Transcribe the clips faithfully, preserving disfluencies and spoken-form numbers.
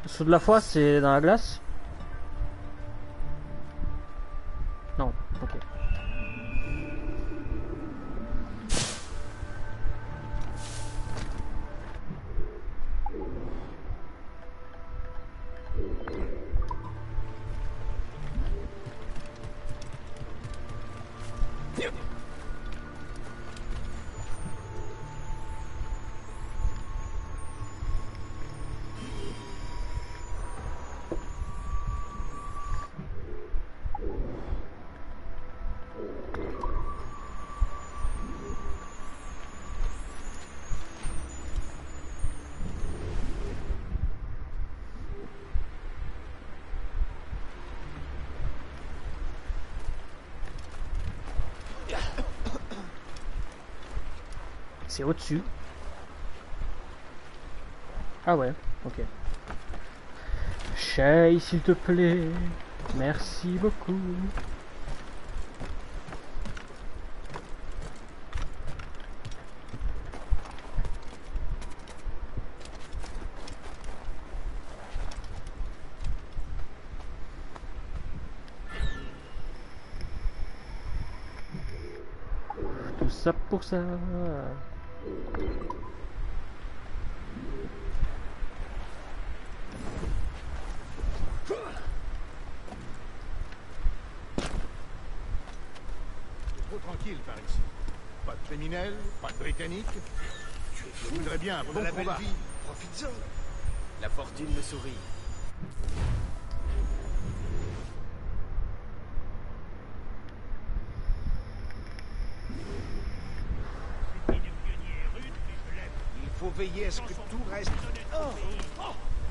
Saut de la foi, c'est dans la glace? Non, ok. C'est au-dessus. Ah ouais, ok. Shay, s'il te plaît. Merci beaucoup. Tout ça pour ça. Trop tranquille par ici. Pas de criminels, pas de britanniques. Je voudrais bien un bon la belle combat. vie, profites-en. La fortune me sourit. Il faut veiller à ce que tout reste... Oh, oh.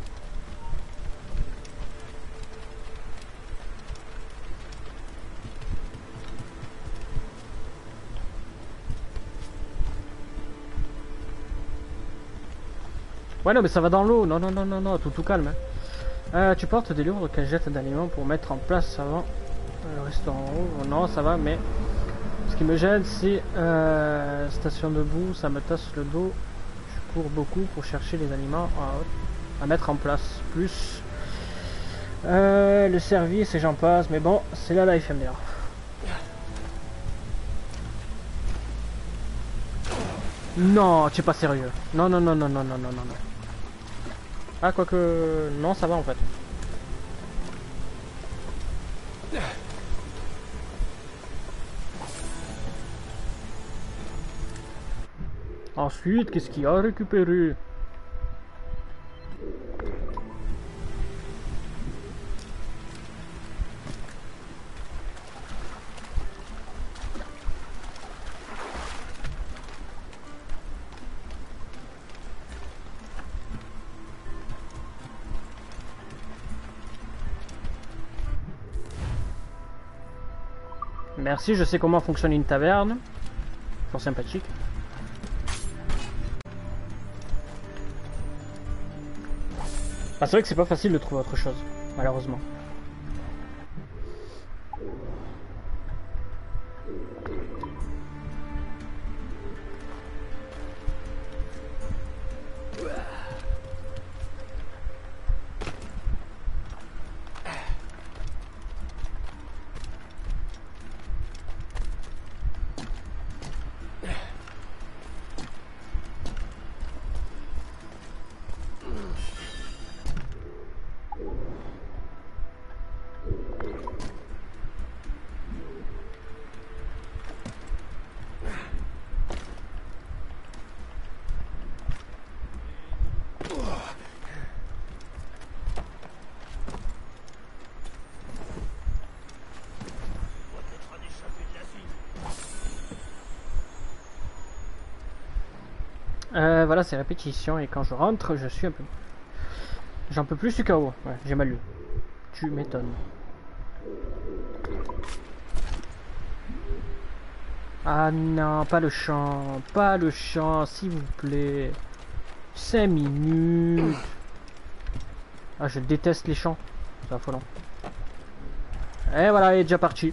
Ouais non mais ça va dans l'eau, non non non non non, tout tout calme. Hein. Euh, tu portes des lourdes cagettes d'aliments pour mettre en place avant le restaurant en haut. Non ça va mais ce qui me gêne c'est euh, station debout, ça me tasse le dos. Je cours beaucoup pour chercher les aliments à, à mettre en place. Plus euh, le service et j'en passe, mais bon c'est la life M D R. Non, tu es pas sérieux. Non non non non non non non non non. Ah, quoique... Non, ça va en fait. Ensuite, qu'est-ce qu'il y a à récupérer? Merci, je sais comment fonctionne une taverne. Fort sympathique. Ah, c'est vrai que c'est pas facile de trouver autre chose, malheureusement. Euh, voilà, c'est répétition et quand je rentre, je suis un peu... J'en peux plus, je suis K O. Ouais, j'ai mal lu. Tu m'étonnes. Ah non, pas le chant. Pas le chant, s'il vous plaît. cinq minutes. Ah, je déteste les chants. C'est affolant. Et voilà, il est déjà parti.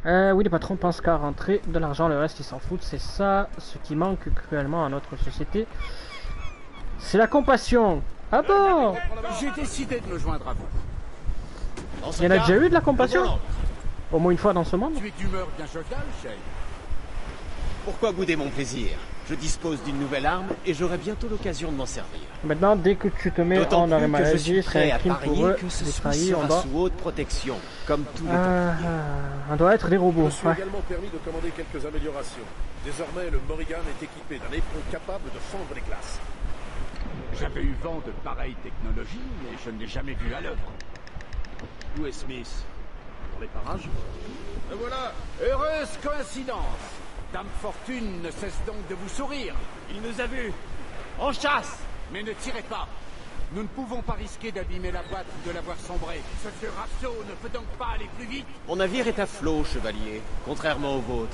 Euh, oui, les patrons pensent qu'à rentrer de l'argent, le reste ils s'en foutent. C'est ça ce qui manque cruellement à notre société. C'est la compassion. Ah bon? J'ai décidé de me joindre à vous. Dans ce Il y en a cas, déjà eu de la le compassion? volant. Au moins une fois dans ce monde? Tu es d'humeur bien joviale, Shay. Pourquoi bouder mon plaisir? Je dispose d'une nouvelle arme et j'aurai bientôt l'occasion de m'en servir. Maintenant, dès que tu te mets D'autant en arrêt plus que je maladie, suis c'est prêt un à crime pour parier eux. que ce Les Smith trahis, on sera doit... sous haute protection, comme tous les Ah, ah, on doit être des Je robots. me suis Ouais. également permis de commander quelques améliorations. Désormais, le Morrigan est équipé d'un éperon capable de fendre les glaces. J'avais eu vent de pareille technologie, mais je ne l'ai jamais vu à l'œuvre. Où est Smith? Dans les parages? Et voilà! Heureuse coïncidence. Dame Fortune ne cesse donc de vous sourire. Il nous a vus. En chasse. Mais ne tirez pas. Nous ne pouvons pas risquer d'abîmer la boîte ou de la voir sombrer. Ce vieux rafio ne peut donc pas aller plus vite. Mon navire est à flot, chevalier, contrairement au vôtre.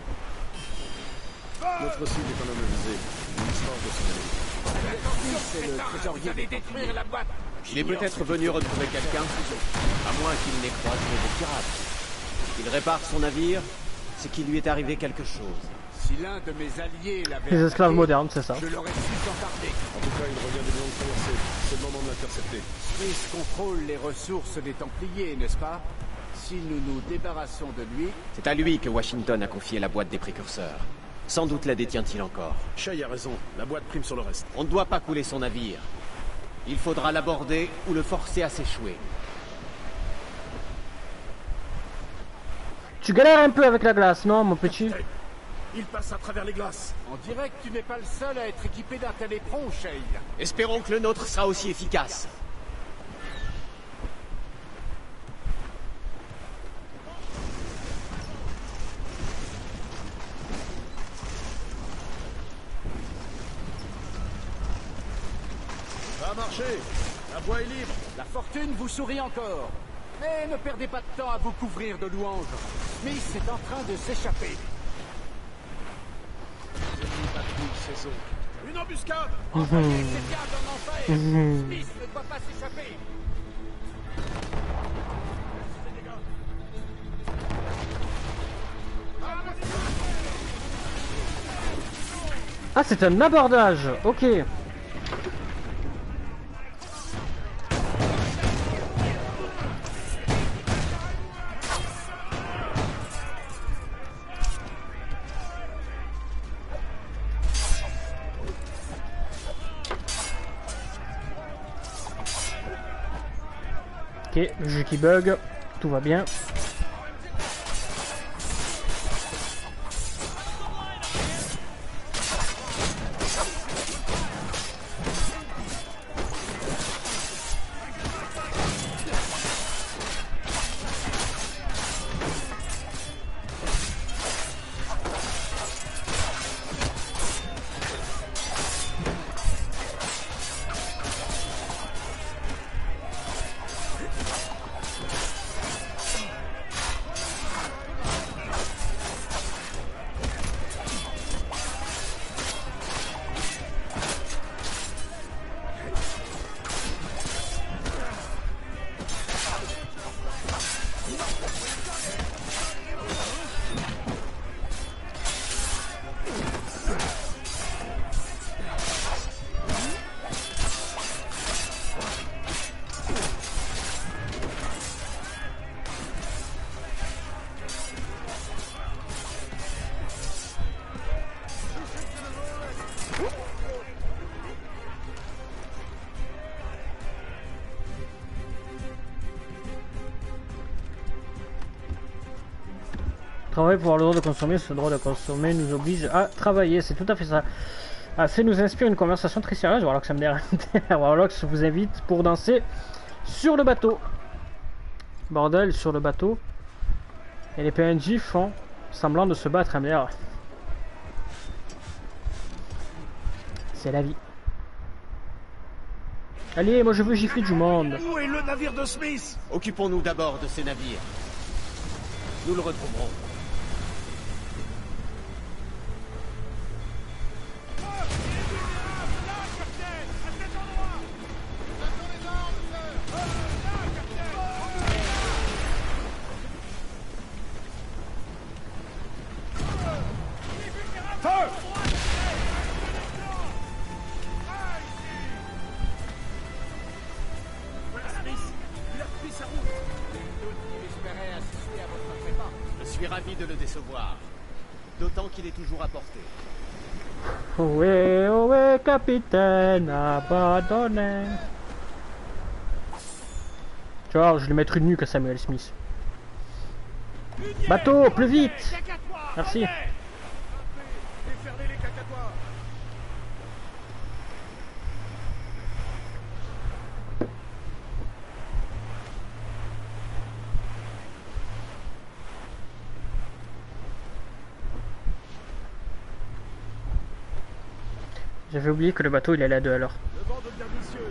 Notre cible est un homme visé. L'histoire de son ami. Attention, c'est le trésorier. Vous allez détruire la boîte. Il est peut-être venu retrouver quelqu'un, à moins qu'il n'ait croisé des pirates. Il répare son navire, c'est qu'il lui est arrivé quelque chose. Si l'un de mes alliés l'avait... Les esclaves attaqué, modernes, c'est ça. Je l'aurais su sans tarder. En tout cas, il revient d'une longue traversée. C'est le moment de l'intercepter. Smith contrôle les ressources des Templiers, n'est-ce pas? Si nous nous débarrassons de lui... C'est à lui que Washington a confié la boîte des précurseurs. Sans doute la détient-il encore. Shay a raison. La boîte prime sur le reste. On ne doit pas couler son navire. Il faudra l'aborder ou le forcer à s'échouer. Tu galères un peu avec la glace, non, mon petit? Il passe à travers les glaces. On dirait que tu n'es pas le seul à être équipé d'un tel éperon, Shay. Espérons que le nôtre sera aussi efficace. Ça a marché. La voie est libre. La fortune vous sourit encore. Mais ne perdez pas de temps à vous couvrir de louanges. Smith est en train de s'échapper. Saison. Une embuscade. Envoyez ces diables en enfer. Smith ne doit pas s'échapper. Ah, c'est un abordage. Ok. Ok, le jeu qui bug, tout va bien. Travailler pour avoir le droit de consommer, ce droit de consommer nous oblige à travailler, c'est tout à fait ça. Ah, ça nous inspire une conversation très sérieuse. Warlock, ça me dérange. Warlock vous invite pour danser sur le bateau. Bordel, sur le bateau. Et les P N J font semblant de se battre, M D R. C'est la vie. Allez, moi je veux gifler du monde. Où est le navire de Smith? Occupons-nous d'abord de ces navires. Nous le retrouverons. suis ravi de le décevoir. D'autant qu'il est toujours à portée. Ohé, ohé, capitaine, abandonné. Tu vois, je vais lui mettre une nuque à Samuel Smith. Bateau, plus vite. Merci. Déferlez les cacatois. J'avais oublié que le bateau il allait à deux à l'heure. Le vent devient vicieux.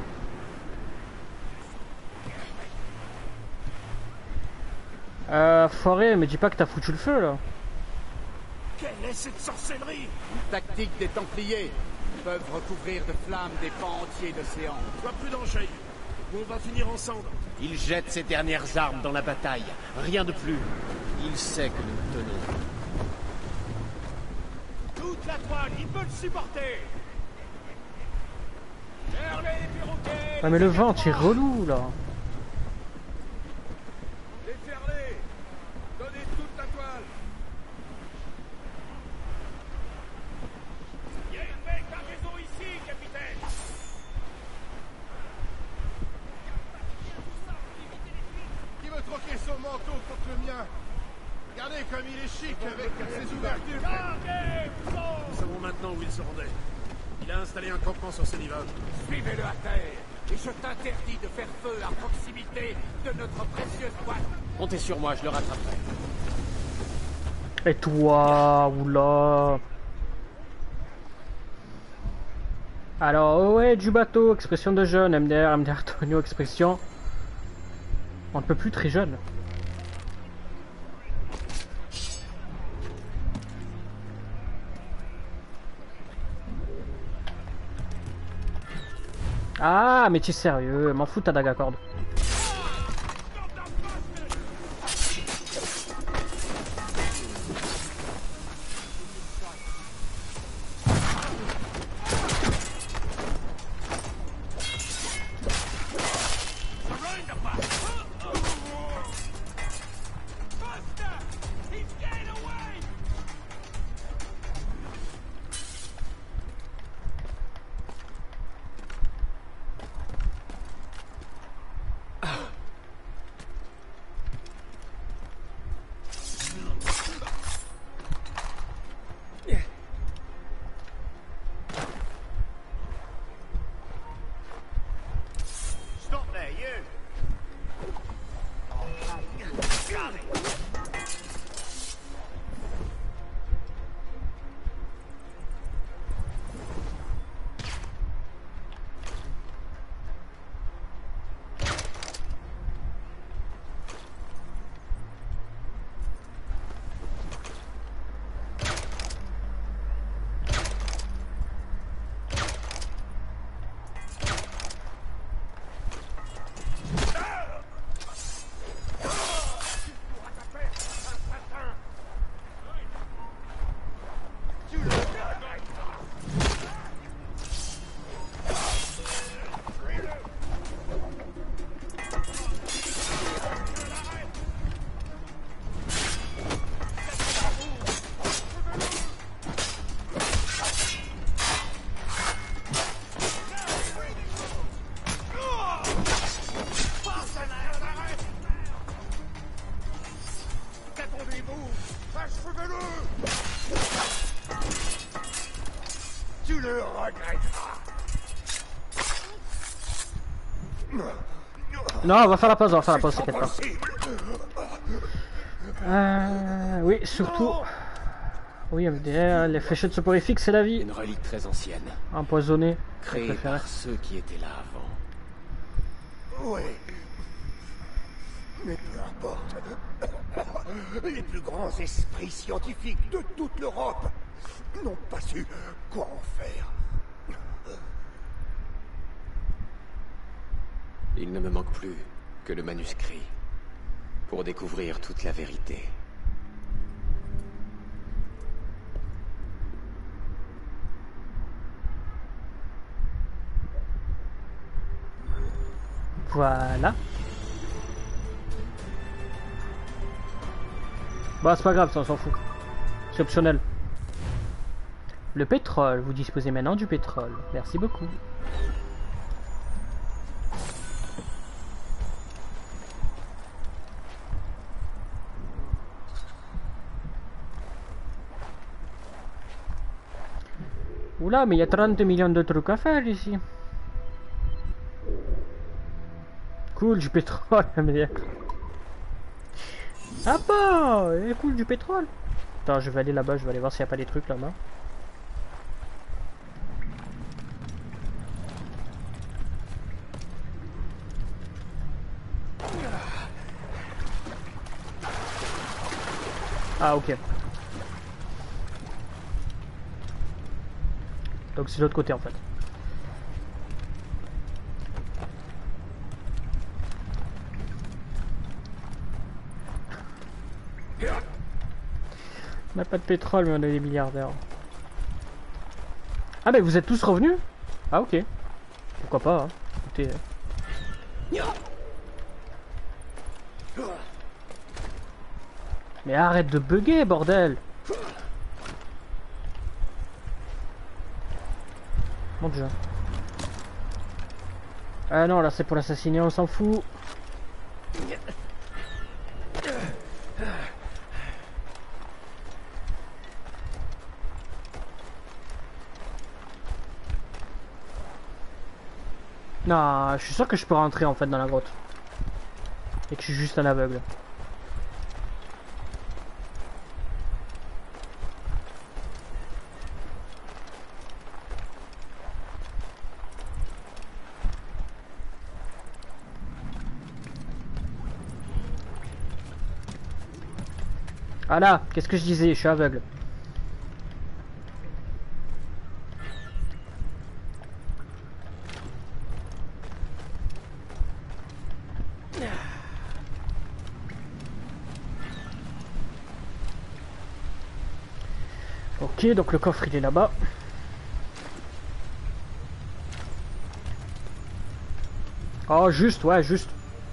Euh, foiré, mais dis pas que t'as foutu le feu là. Quelle est cette sorcellerie? Tactique des Templiers. Ils peuvent recouvrir de flammes des pans entiers d'océan. Sois prudent, Shay, ou on va finir en cendres. Il jette ses dernières armes dans la bataille. Rien de plus. Il sait que nous le tenons. Toute la toile, il peut le supporter. Fermez les perroquets. Ah mais le vent, c'est relou là. Déferlez. Donnez toute la toile. Il y a une belle cargaison ici, capitaine. Qui veut troquer son manteau contre le mien? Regardez comme il est chic avec ses ouvertures. Carguez, Nous savons maintenant où il se rendait. Il a installé un campement sur ce rivage. Suivez-le à terre. Et je t'interdis de faire feu à proximité de notre précieuse boîte. Comptez sur moi, je le rattraperai. Et toi, oula. Alors, ouais, du bateau, expression de jeune, M D R, M D R Tonio, expression. On ne peut plus très jeune. Ah, mais tu es sérieux, m'en fous ta dague à cordes. Non, on va faire la pause, on va faire la pause, t'inquiète pas. Euh, oui, surtout... Oui, M D R, les fléchettes soporifiques, c'est la vie. Une relique très ancienne. Empoisonnée. Créée par ceux qui étaient là avant. Oui. Mais peu importe. Les plus grands esprits scientifiques de toute l'Europe n'ont pas su quoi en faire. Il ne me manque plus que le manuscrit pour découvrir toute la vérité. Voilà. Bah c'est pas grave, ça on s'en fout. C'est optionnel. Le pétrole, vous disposez maintenant du pétrole. Merci beaucoup. Oula, mais il y a trente millions de trucs à faire ici. Cool, du pétrole, mais... Ah bah, il est cool du pétrole. Attends, je vais aller là-bas, je vais aller voir s'il n'y a pas des trucs là-bas. Ah ok. Donc c'est l'autre côté en fait. On n'a pas de pétrole mais on a des milliardaires. Ah mais vous êtes tous revenus? Ah ok. Pourquoi pas hein. Écoutez. Mais arrête de bugger bordel. Mon dieu. Ah non là c'est pour l'assassiner, on s'en fout. Non, je suis sûr que je peux rentrer en fait dans la grotte. Et que je suis juste un aveugle. Ah là, qu'est-ce que je disais? Je suis aveugle. Ok, donc le coffre il est là-bas. Oh, juste, ouais, juste.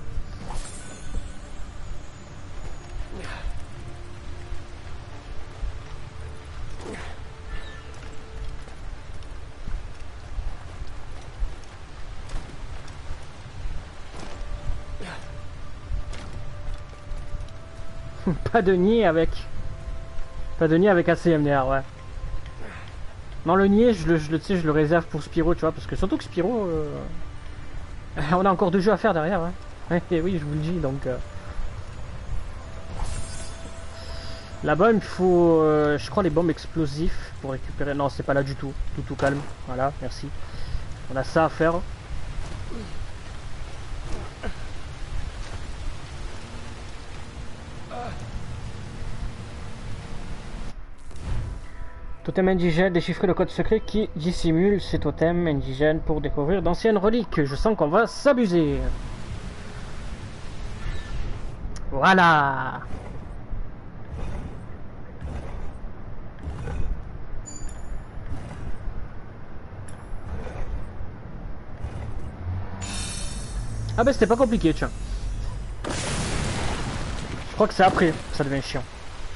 Pas de nier avec... Pas de nier avec A C M D R, ouais. Non, le nier, je le, je le, tu sais, je le réserve pour Spyro, tu vois, parce que surtout que Spyro... Euh... on a encore deux jeux à faire derrière, hein. Et oui, je vous le dis, donc... Euh... Là-bas, il me faut, euh, je crois, les bombes explosives pour récupérer... Non, c'est pas là du tout. Tout, tout calme. Voilà, merci. On a ça à faire. Totem indigène, déchiffrer le code secret qui dissimule ces totems indigènes pour découvrir d'anciennes reliques. Je sens qu'on va s'abuser. Voilà. Ah bah c'était pas compliqué, tiens. Je crois que c'est après, ça devient chiant.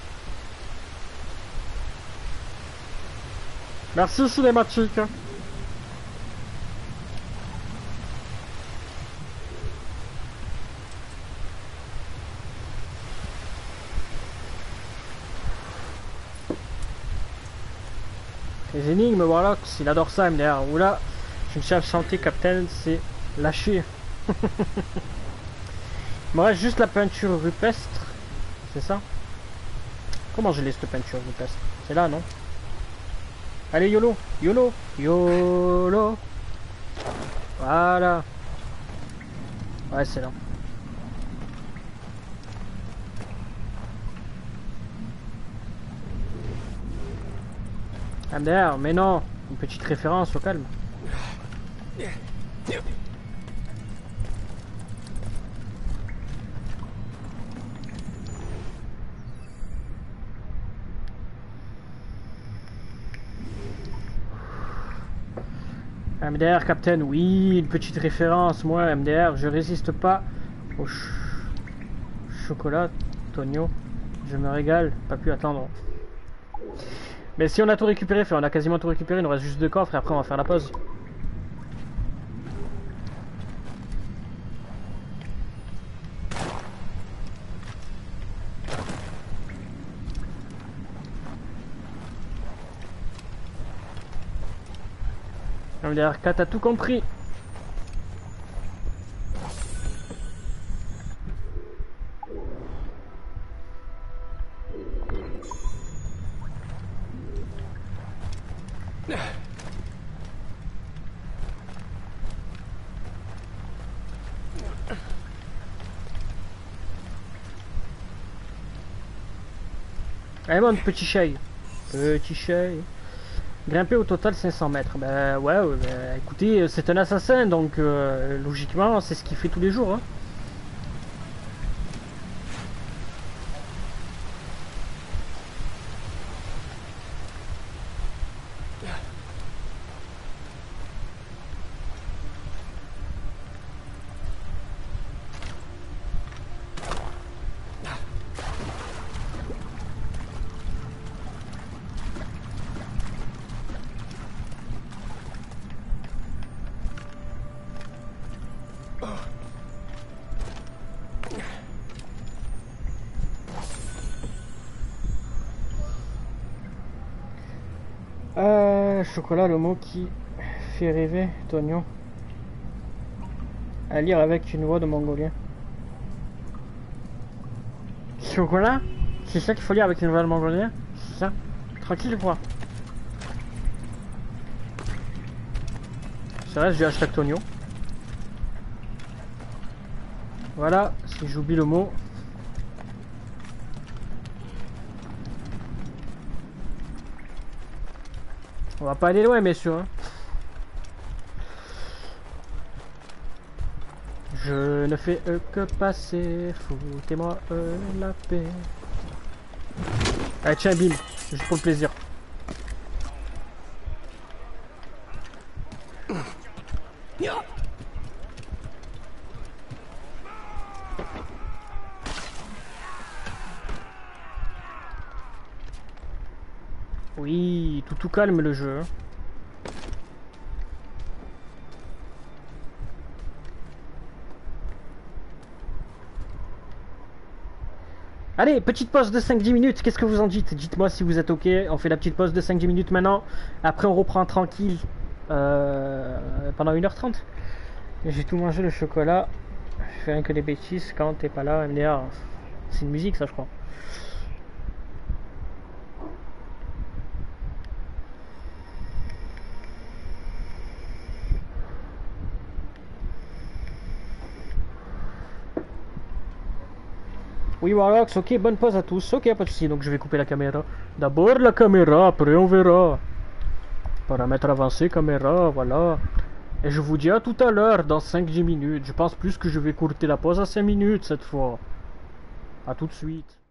Merci cinématique. Les énigmes, voilà, s'il adore ça, M D R. Oula, je me suis absenté, Captain, c'est lâché. Il me reste juste la peinture rupestre. C'est ça? Comment je laisse cette peinture rupestre? C'est là, non? Allez, YOLO, YOLO, YOLO. Voilà. Ouais, c'est là. M D R, mais non. Une petite référence, au calme. M D R, Captain, oui, une petite référence. Moi, M D R, je résiste pas au ch chocolat, Tonio. Je me régale, pas pu attendre. Mais si on a tout récupéré, on a quasiment tout récupéré, il nous reste juste deux coffres et après on va faire la pause. M D R quatre a tout compris. Allez mon petit chat. Petit chat. Grimper au total cinq cents mètres. Bah ouais, ouais bah, écoutez, c'est un assassin, donc euh, logiquement c'est ce qu'il fait tous les jours. Hein. Euh, chocolat, le mot qui fait rêver, Tonio. À lire avec une voix de mongolien. Chocolat? C'est ça qu'il faut lire avec une voix de mongolien? C'est ça? Tranquille quoi. Ça reste du hashtag Tonio. Voilà, si j'oublie le mot. On va pas aller loin, messieurs. Hein. Je ne fais euh, que passer, foutez-moi euh, la paix. Allez, tiens, bim, juste pour le plaisir. Oui, tout tout calme le jeu. Allez, petite pause de cinq dix minutes, qu'est-ce que vous en dites? Dites-moi si vous êtes ok, on fait la petite pause de cinq dix minutes maintenant. Après on reprend tranquille euh, pendant une heure trente. J'ai tout mangé le chocolat. Je fais rien que des bêtises quand t'es pas là, M D R. C'est une musique ça je crois. Oui, Warlox, ok, bonne pause à tous. Ok, pas de soucis, donc je vais couper la caméra. D'abord la caméra, après on verra. Paramètres avancés, caméra, voilà. Et je vous dis à tout à l'heure, dans cinq dix minutes. Je pense plus que je vais courter la pause à cinq minutes cette fois. A tout de suite.